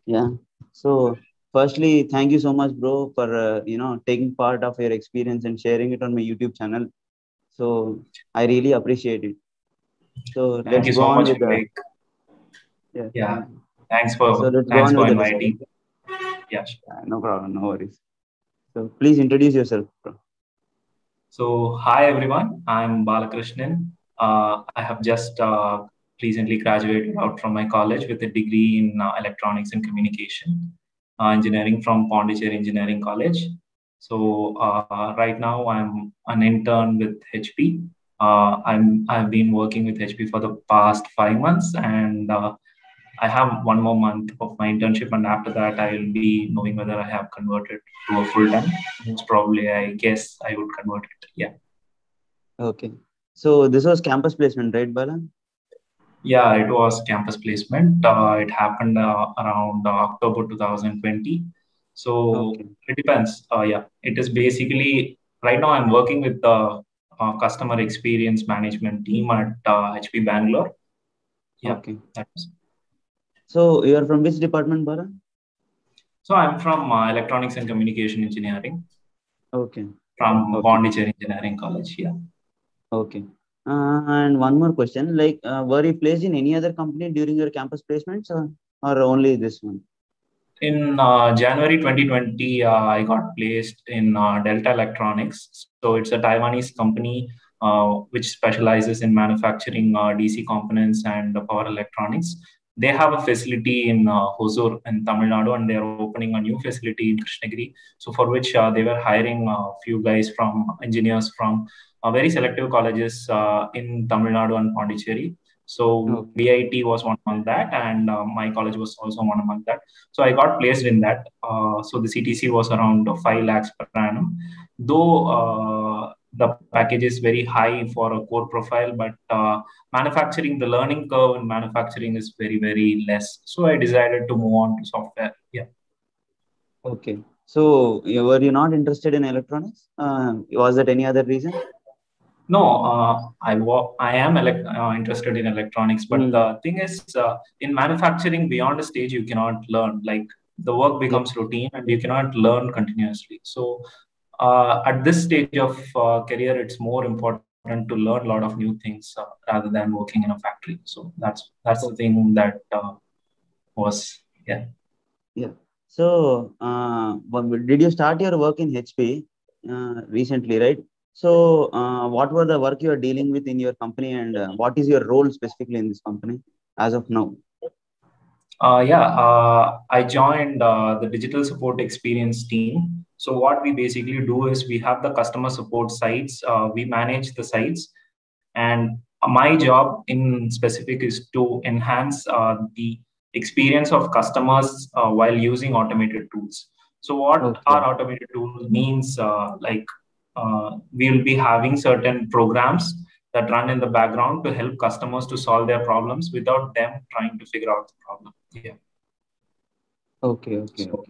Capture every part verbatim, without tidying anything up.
Yeah. So, firstly, thank you so much, bro, for uh, you know taking part of your experience and sharing it on my YouTube channel. So, I really appreciate it. So, Thank let's you go so on much, with the Vivek. yeah. Yeah, Thank you. thanks So, for let's go thanks on with for the inviting. discussion. Yeah, sure. Uh, no problem, no worries. So, please introduce yourself, bro. So, hi everyone. I'm Balakrishnan. Uh, I have just uh, recently graduated out from my college with a degree in uh, electronics and communication uh, engineering from Pondicherry Engineering College. So, uh, right now I'm an intern with H P. Uh, I'm I've been working with H P for the past five months, and uh, I have one more month of my internship, and after that, I will be knowing whether I have converted to a full time. Most probably, I guess I would convert it. Yeah. Okay. So, this was campus placement, right, Bala? Yeah, it was campus placement. Uh, it happened uh, around uh, October twenty twenty. So Okay. it depends. Uh, yeah, it is basically right now I'm working with the uh, customer experience management team at uh, H P Bangalore. Yeah, Okay. that's So, you are from which department, Bala? so I'm from uh, electronics and communication engineering Okay. from Okay. Pondicherry Engineering College. Yeah. Okay. Uh, and one more question, like, uh, were you placed in any other company during your campus placements, or, or only this one? In uh, January twenty twenty, uh, I got placed in uh, Delta Electronics. So it's a Taiwanese company uh, which specializes in manufacturing uh, D C components and uh, power electronics. They have a facility in uh, Hosur in Tamil Nadu, and they are opening a new facility in Krishnagiri. So for which uh, they were hiring a few guys from engineers from uh, very selective colleges uh, in Tamil Nadu and Pondicherry. So Okay. V I T was one among that, and uh, my college was also one among that. So I got placed in that. Uh, so the C T C was around five lakhs per annum. Though uh, the package is very high for a core profile, but uh, manufacturing, the learning curve in manufacturing is very, very less. So I decided to move on to software. Yeah. Okay. So, you- were you not interested in electronics? Uh, was that any other reason? No, uh, I wa- I am elec- uh, interested in electronics, but Mm. the thing is, uh, in manufacturing, beyond a stage, you cannot learn. Like the work Yeah. becomes routine, and you cannot learn continuously. So uh, at this stage of uh, career, it's more important to learn a lot of new things uh, rather than working in a factory. So that's that's the Oh, thing that uh, was yeah. yeah. So, uh, one- did you start your work in H P uh, recently, right? So, uh, what were the work you are dealing with in your company, and uh, what is your role specifically in this company as of now? Uh, yeah, uh, I joined uh, the digital support experience team. So what we basically do is we have the customer support sites. Uh, we manage the sites, and my job in specific is to enhance uh, the experience of customers uh, while using automated tools. So what Okay. our automated tool means, uh, like uh, we will be having certain programs that run in the background to help customers to solve their problems without them trying to figure out the problem. Yeah. Okay. Okay. So Okay.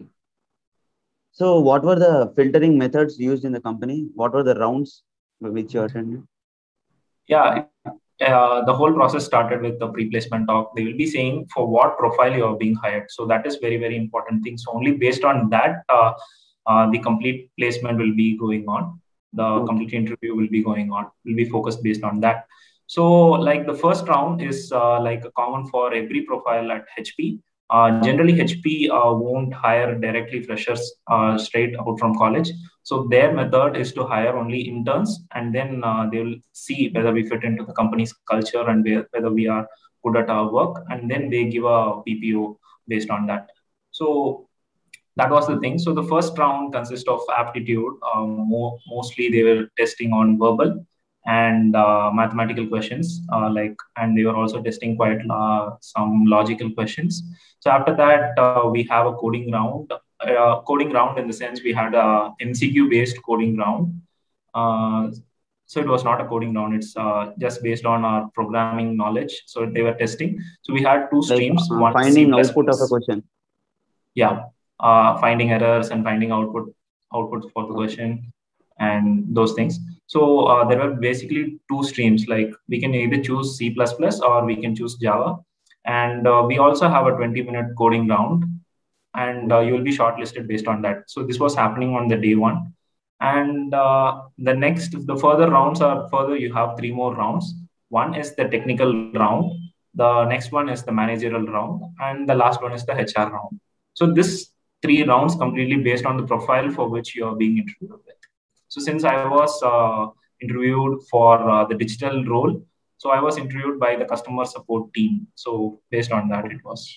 So, what were the filtering methods used in the company? What were the rounds which you attended? yeah, uh, the whole process started with the pre-placement talk. They will be saying for what profile you are being hired. So that is very, very important thing. So only based on that, uh, uh, the complete placement will be going on. The Okay. complete interview will be going on. Will be focused based on that. So like the first round is uh, like common for every profile at H P. Uh, generally, H P uh, won't hire directly freshers uh, straight out from college. So their method is to hire only interns, and then uh, they will see whether we fit into the company's culture and where, whether we are good at our work, and then they give a P P O based on that. So that was the thing. So the first round consists of aptitude. Uh, more, mostly they were testing on verbal and uh, mathematical questions, uh, like, and they were also testing quite uh, some logical questions. So after that, uh, we have a coding round. Uh, coding round in the sense we had a M C Q based coding round. Uh, so it was not a coding round. It's uh, just based on our programming knowledge. So they were testing. So we had two Like streams. uh, One is C++. finding output of a question. Yeah, uh, finding errors and finding output output for the Okay. question and those things. So uh, there were basically two streams. Like we can either choose C plus plus or we can choose Java, and uh, we also have a twenty minute coding round. and uh, you will be shortlisted based on that. So this was happening on the day one. And uh, the next, the further rounds are further, you have three more rounds. One is the technical round, the next one is the managerial round, and the last one is the H R round. So this three rounds completely based on the profile for which you are being interviewed with. So since I was uh, interviewed for uh, the digital role, so I was interviewed by the customer support team. So based on that, it was.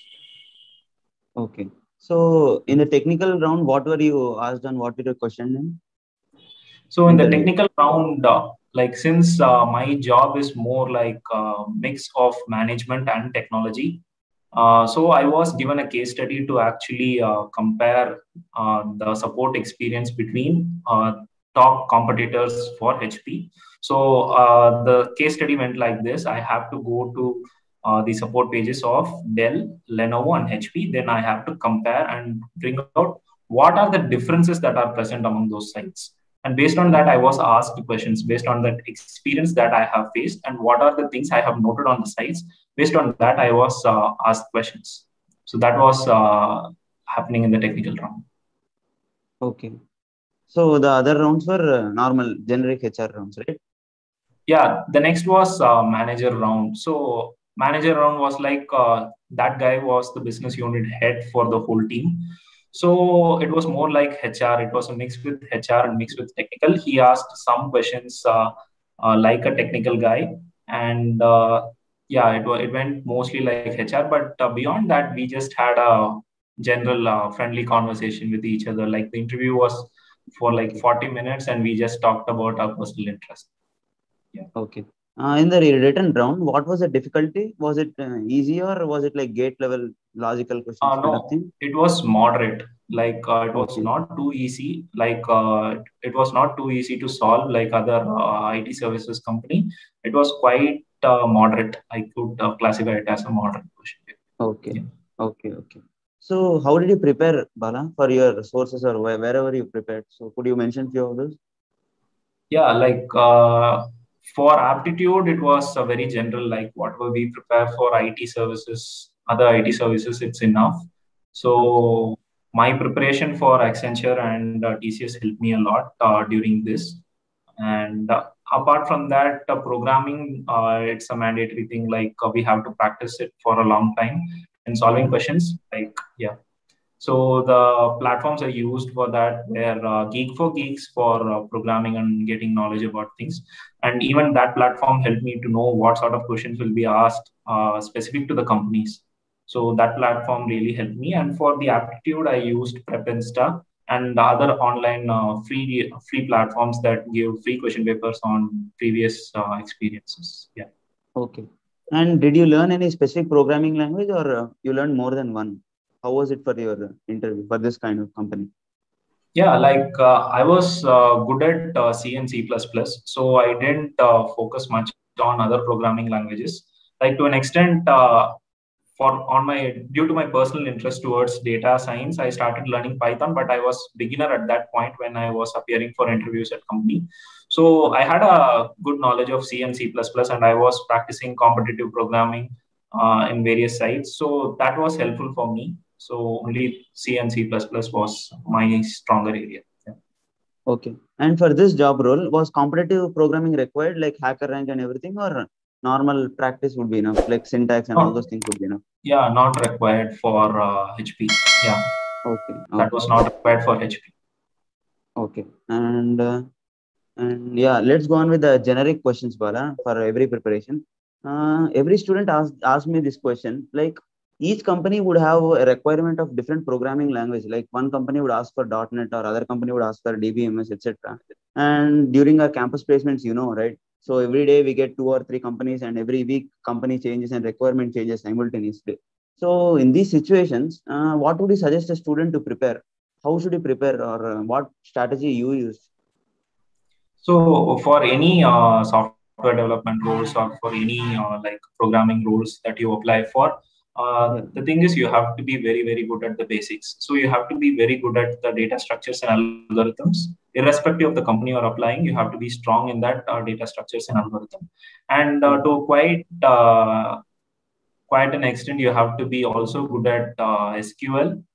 Okay. So in the technical round, what were you asked and what were your questions in? So in the Interview. technical round, uh, like since uh, my job is more like a mix of management and technology, uh, so I was given a case study to actually uh, compare uh, the support experience between uh, top competitors for H P. So uh, the case study went like this: I have to go to uh, the support pages of Dell, Lenovo, and H P. Then I have to compare and bring out what are the differences that are present among those sites. And based on that, I was asked questions based on that experience that I have faced and what are the things I have noted on the sites. Based on that, I was uh, asked questions. So that was uh, happening in the technical round. Okay. So the other rounds were uh, normal, generic H R rounds, right? Yeah, the next was uh, manager round. So manager round was like uh, that guy was the business unit head for the whole team. So it was more like H R. It was a mix with H R and mix with technical. He asked some questions uh, uh, like a technical guy, and uh, yeah, it was it went mostly like H R. But uh, beyond that, we just had a general uh, friendly conversation with each other. Like the interview was for like forty minutes, and we just talked about our personal interest. Yeah. Okay. Uh, in the written round, what was the difficulty? Was it uh, easy or was it like gate level logical questions Uh, kind of no, thing? it was moderate. Like uh, it was Okay. not too easy. Like uh, it was not too easy to solve like other uh, I T services company. It was quite uh, moderate. I could uh, classify it as a moderate question. Okay. Yeah. Okay. Okay. So how did you prepare, Bala, for your sources or wh- wherever you prepared? So could you mention few of those? Yeah, like uh, for aptitude, it was a very general, like whatever we prepare for I T services, other I T services, it's enough. Okay. So my preparation for Accenture and uh, T C S helped me a lot uh, during this. And uh, apart from that, uh, programming, uh, it's a mandatory thing. Like uh, we have to practice it for a long time and solving questions. Like, yeah. So the platforms are used for that. They're uh, Geek for Geeks for uh, programming and getting knowledge about things. And even that platform helped me to know what sort of questions will be asked uh, specific to the companies. So that platform really helped me. And for the aptitude, I used Prep-Insta and the other online uh, free free platforms that give free question papers on previous uh, experiences. Yeah. Okay. And did you learn any specific programming language or uh, you learned more than one? How was it for your uh, interview for this kind of company? Yeah, like uh, I was uh, good at uh, C and C++, so I didn't uh, focus much on other programming languages. Like to an extent, uh, for on my due to my personal interest towards data science, I started learning Python, but I was beginner at that point when I was appearing for interviews at company. So I had a good knowledge of C and C++, and I was practicing competitive programming uh, in various sites. So that was helpful for me. So only C and C++ was my stronger area. Yeah. Okay. And for this job role, was competitive programming required, like hacker rank and everything, or normal practice would be enough, like syntax and all Not, those things would be enough? yeah, not required for uh, H P. Yeah, Okay. that Okay. was not required for H P. Okay. And uh, and yeah, let's go on with the generic questions, Bala, for every preparation. Uh, every student asked asked me this question. Like each company would have a requirement of different programming language. Like one company would ask for dot net, or other company would ask for D B M S, et cetera. And during our campus placements, you know, right? So every day we get two or three companies, and every week company changes and requirement changes simultaneously. So in these situations, uh, what would you suggest a student to prepare? How should you prepare, or uh, what strategy you use? So for any uh, software development roles or for any uh, like programming roles that you apply for, uh, Yeah. the thing is you have to be very, very good at the basics. So you have to be very good at the data structures and algorithms. Irrespective of the company you're applying, you have to be strong in that uh, data structures and algorithm. And uh, to quite uh, quite an extent, you have to be also good at uh, S Q L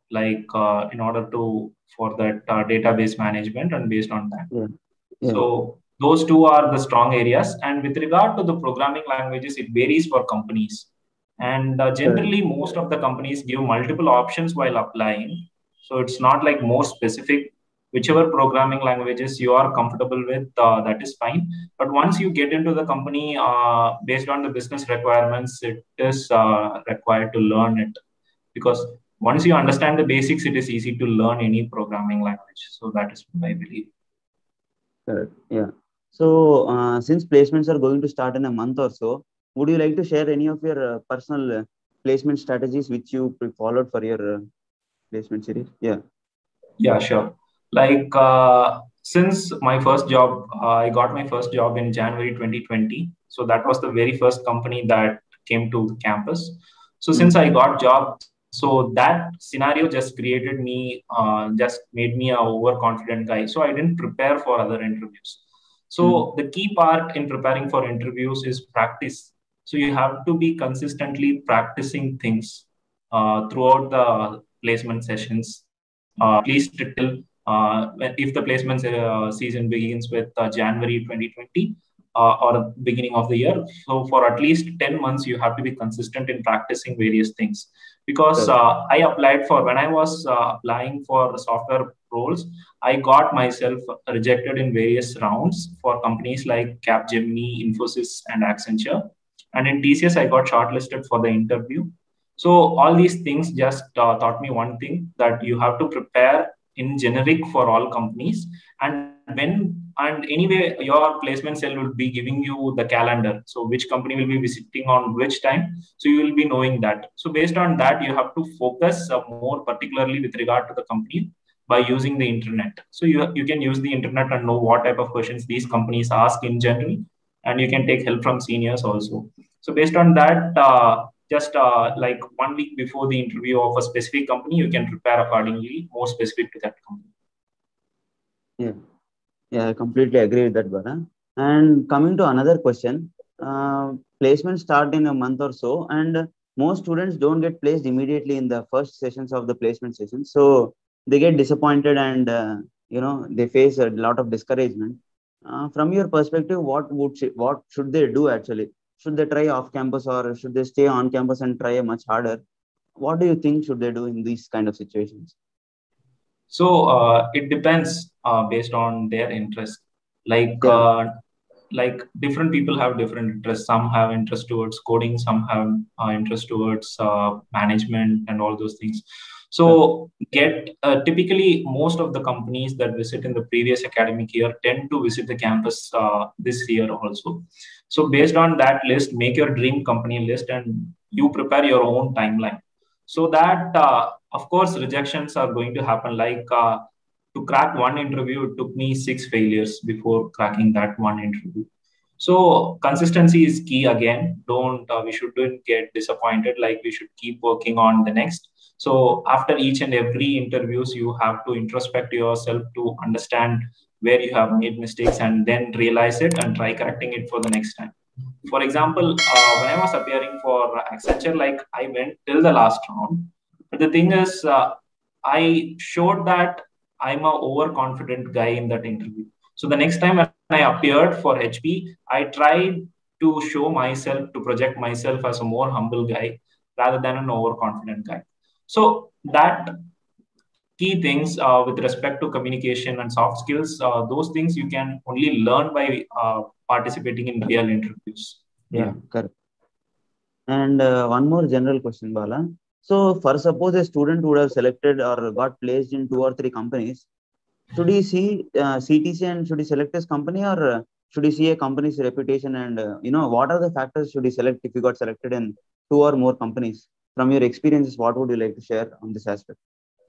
like uh, in order to for that uh, database management and based on that. Yeah. Yeah. So those two are the strong areas. And with regard to the programming languages, it varies for companies. And uh, Correct. generally, most of the companies give multiple options while applying. So it's not like more specific. Whichever programming languages you are comfortable with, uh, that is fine. But once you get into the company, uh, based on the business requirements, it is uh, required to learn it, because once you understand the basics, it is easy to learn any programming language. So that is what I believe. Correct. Yeah. So, uh, since placements are going to start in a month or so, would you like to share any of your uh, personal uh, placement strategies which you pre- followed for your uh, placement series? Yeah. Yeah, sure. Like uh, since my first job, uh, I got my first job in January twenty twenty. So that was the very first company that came to the campus. So since Mm. I got job, so that scenario just created me, uh, just made me a overconfident guy. So I didn't prepare for other interviews. Mm. So the key part in preparing for interviews is practice. So you have to be consistently practicing things uh, throughout the placement sessions, uh, at least till uh, if the placement uh, season begins with uh, January twenty twenty uh, or beginning of the year. So for at least ten months, you have to be consistent in practicing various things. Because Correct. uh, I applied for, when I was uh, applying for software roles, I got myself rejected in various rounds for companies like Capgemini, Infosys, and Accenture. And in T C S, I got shortlisted for the interview. So all these things just uh, taught me one thing, that you have to prepare in generic for all companies. And when and anyway, your placement cell will be giving you the calendar. So which company will be visiting on which time. So you will be knowing that. So based on that, you have to focus uh, more particularly with regard to the company by using the internet. So you, you can use the internet and know what type of questions these companies ask in general. And you can take help from seniors also. So based on that, uh, just uh, like one week before the interview of a specific company, you can prepare accordingly, more specific to that company. Yeah. Yeah, I completely agree with that, Bala. And coming to another question, uh, placements start in a month or so, and most students don't get placed immediately in the first sessions of the placement session. So they get disappointed and, uh, you know, they face a lot of discouragement. Uh, from your perspective, what would sh- what should they do actually? Should they try off campus or should they stay on campus and try much harder? What do you think should they do in these kind of situations? So uh, it depends uh, based on their interest. Like Yeah. uh, like different people have different interests. Some have interest towards coding, some have uh, interest towards uh, management and all those things. Correct. So get uh, typically most of the companies that visit in the previous academic year tend to visit the campus uh, this year also. So based on that list, make your dream company list and you prepare your own timeline. So that uh, of course rejections are going to happen. Like uh, to crack one interview, it took me six failures before cracking that one interview. So consistency is key again. Don't uh, we shouldn't get disappointed. Like we should keep working on the next. So after each and every interviews, you have to introspect yourself to understand where you have made mistakes and then realize it and try correcting it for the next time. For example, uh, when I was appearing for Accenture, like I went till the last round. But the thing is, uh, I showed that I'm a overconfident guy in that interview. So the next time when I appeared for H P, I tried to show myself, to project myself as a more humble guy rather than an overconfident guy. So that key things uh, with respect to communication and soft skills, uh, those things you can only learn by uh, participating in real interviews. Yeah, Yeah. correct. And uh, one more general question, Bala. So, for suppose a student would have selected or got placed in two or three companies, should he see uh, C T C and should he select his company, or uh, should he see a company's reputation and uh, you know what are the factors should he select if you got selected in two or more companies? From your experiences, what would you like to share on this aspect?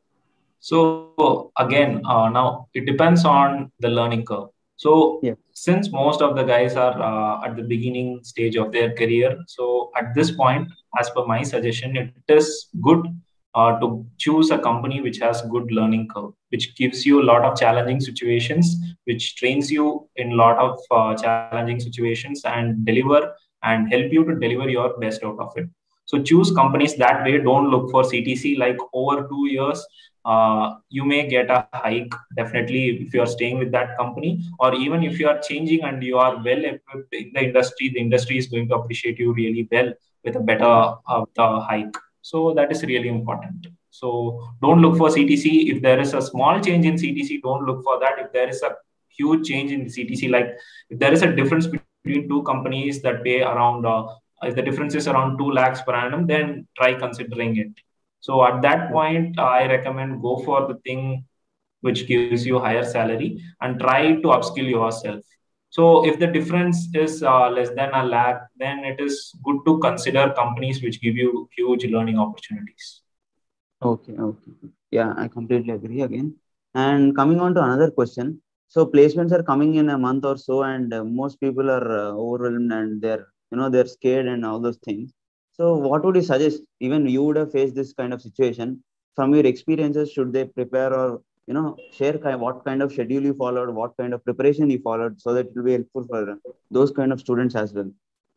So again, uh, now it depends on the learning curve. So Yeah. since most of the guys are uh, at the beginning stage of their career, so at this point, as per my suggestion, it is good uh, to choose a company which has good learning curve, which gives you a lot of challenging situations, which trains you in a lot of uh, challenging situations and deliver and help you to deliver your best out of it. So choose companies that way. Don't look for C T C. Like over two years, uh, you may get a hike definitely if you are staying with that company, or even if you are changing and you are well equipped in the industry, the industry is going to appreciate you really well with a better uh, the hike. So that is really important. So don't look for C T C. If there is a small change in C T C, don't look for that. If there is a huge change in C T C, like if there is a difference between two companies that pay around, uh, if the difference is around two lakhs per annum, then try considering it. So at that point, I recommend go for the thing which gives you higher salary and try to upskill yourself. So if the difference is uh, less than a lakh, then it is good to consider companies which give you huge learning opportunities. Okay, okay. Yeah, I completely agree again. And coming on to another question. So placements are coming in a month or so, and uh, most people are uh, overwhelmed and they're, you know, they're scared and all those things. So what would you suggest? Even you would have faced this kind of situation. From your experiences, should they prepare or, you know, share kind what kind of schedule you followed, what kind of preparation you followed, so that it will be helpful for those kind of students as well?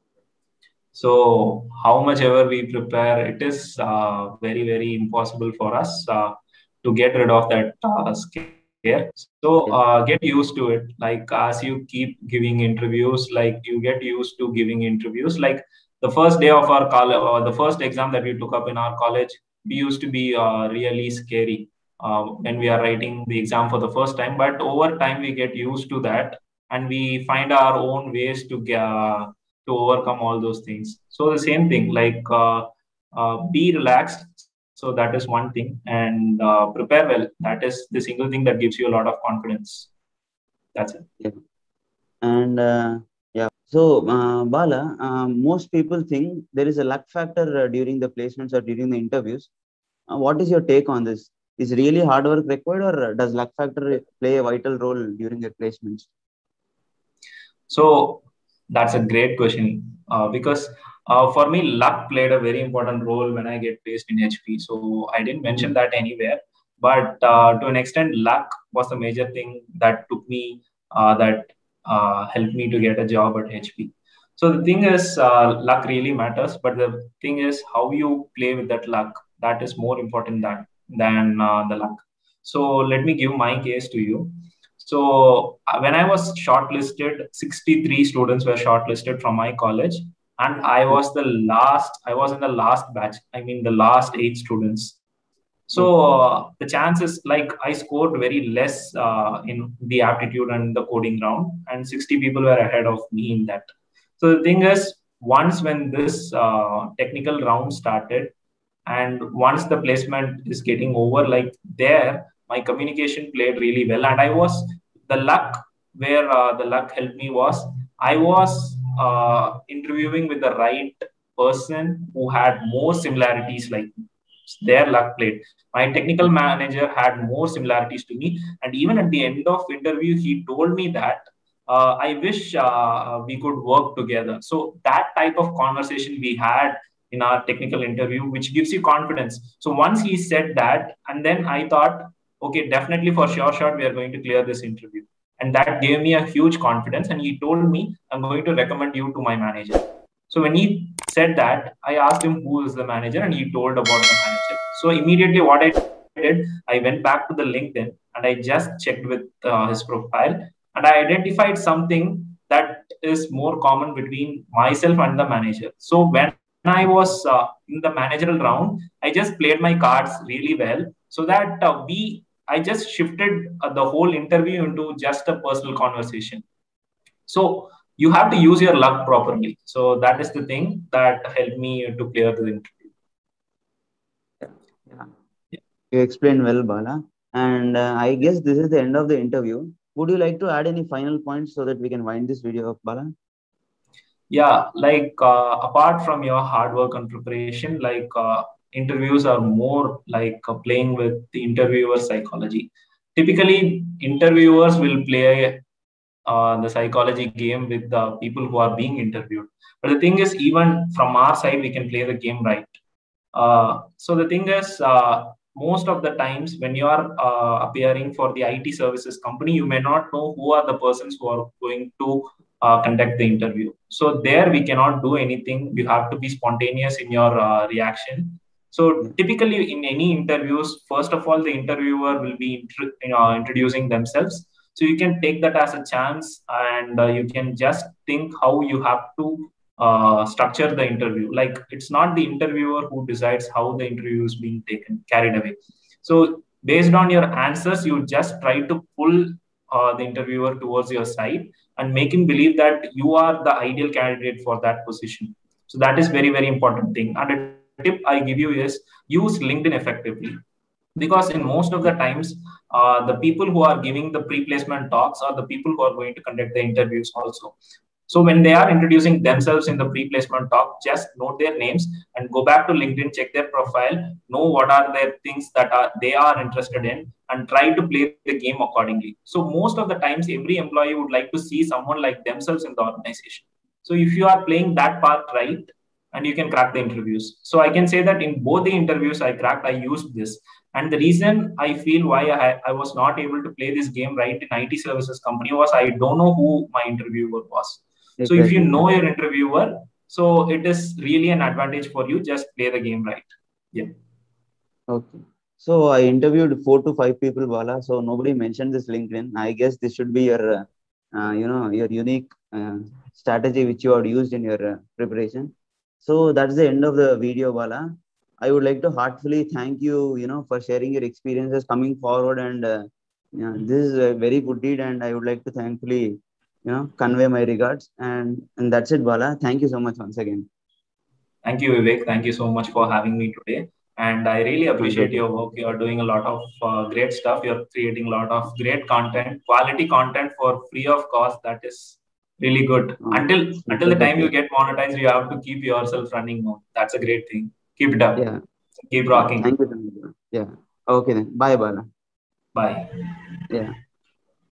So how much ever we prepare, it is uh, very, very impossible for us uh, to get rid of that uh, scare. So Yeah. uh, get used to it. Like as you keep giving interviews, like you get used to giving interviews. Like the first day of our college, or the first exam that we took up in our college, we used to be uh, really scary uh, when we are writing the exam for the first time. But over time, we get used to that, and we find our own ways to get to overcome all those things. So the same thing, like uh, uh, be relaxed. So that is one thing, and uh, prepare well. That is the single thing that gives you a lot of confidence. That's it. Yeah. And uh, yeah, so uh, Bala, uh, most people think there is a luck factor uh, during the placements or during the interviews. Uh, what is your take on this? Is really hard work required, or does luck factor play a vital role during your placements? So that's a great question uh, because uh, for me, luck played a very important role when I get placed in H P. So I didn't mention Mm. that anywhere, but uh, to an extent, luck was the major thing that took me, uh, that uh, helped me to get a job at H P. So the thing is, uh, luck really matters, but the thing is how you play with that luck. That is more important than than uh, the luck. So let me give my case to you. So uh, when I was shortlisted, sixty-three students were shortlisted from my college, and I was the last. I was in the last batch. I mean, the last eight students. So Okay. uh, the chances, like I scored very less uh, in the aptitude and the coding round, and sixty people were ahead of me in that. So the thing is, once when this uh, technical round started, and once the placement is getting over, like there, my communication played really well. And I was the luck where uh, the luck helped me was I was uh, interviewing with the right person who had more similarities like me. Their luck played. My technical manager had more similarities to me, and even at the end of interview, he told me that uh, I wish uh, we could work together. So that type of conversation we had in our technical interview, which gives you confidence. So once he said that, and then I thought, okay, definitely for sure, sure, we are going to clear this interview. And that gave me a huge confidence. And he told me, I'm going to recommend you to my manager. So when he said that, I asked him who is the manager, and he told about the manager. So immediately, what I did, I went back to the LinkedIn and I just checked with uh, his profile, and I identified something that is more common between myself and the manager. So when I was uh, in the managerial round, I just played my cards really well, so that uh, we I just shifted uh, the whole interview into just a personal conversation. So you have to use your luck properly. So that is the thing that helped me to clear the interview. Yeah. You explained well, Bala. And uh, I guess this is the end of the interview. Would you like to add any final points so that we can wind this video up, Bala? Yeah, like uh, apart from your hard work and preparation, like uh, interviews are more like uh, playing with the interviewer psychology. Typically, interviewers will play uh, the psychology game with the people who are being interviewed. But the thing is, even from our side, we can play the game right. Uh, so the thing is, uh, most of the times when you are uh, appearing for the I T services company, you may not know who are the persons who are going to uh, conduct the interview. So there we cannot do anything. You have to be spontaneous in your uh, reaction. So Yeah. typically in any interviews, first of all, the interviewer will be intro- you know, introducing themselves. So you can take that as a chance, and uh, you can just think how you have to uh, structure the interview. Like it's not the interviewer who decides how the interview is being taken, carried away. So based on your answers, you just try to pull uh, the interviewer towards your side and make him believe that you are the ideal candidate for that position. So that is very, very important thing. And a tip I give you is use LinkedIn effectively, because in most of the times, uh, the people who are giving the pre-placement talks are the people who are going to conduct the interviews also. So when they are introducing themselves in the pre-placement talk, just note their names and go back to LinkedIn, check their profile, know what are their things that are they are interested in, and try to play the game accordingly. So most of the times, every employee would like to see someone like themselves in the organization. So if you are playing that part right, and you can crack the interviews. So I can say that in both the interviews I cracked, I used this. And the reason I feel why I, I was not able to play this game right in I T services company was I don't know who my interviewer was. So if you Exactly. know your interviewer, so it is really an advantage for you. Just play the game right. Yeah. Okay. So I interviewed four to five people, Bala. So nobody mentioned this LinkedIn. I guess this should be your, uh, uh, you know, your unique uh, strategy which you had used in your uh, preparation. So that's the end of the video, Bala. I would like to heartfully thank you, you know, for sharing your experiences coming forward, and uh, yeah, this is a very good deed, and I would like to thankfully, you know, convey my regards. And and that's it, Bala. Thank you so much once again. Thank you, Vivek. Thank you so much for having me today. And I really My appreciate pleasure. your work. You are doing a lot of uh, great stuff. You're creating a lot of great content, quality content for free of cost. That is really good. Oh, Until it's until a the good time you day. get monetized, you have to keep yourself running more. That's a great thing. Keep it up. Yeah. Keep Yeah, rocking. thank you so much. Bro. Yeah. Okay then. Bye, Bala. Bye. Yeah.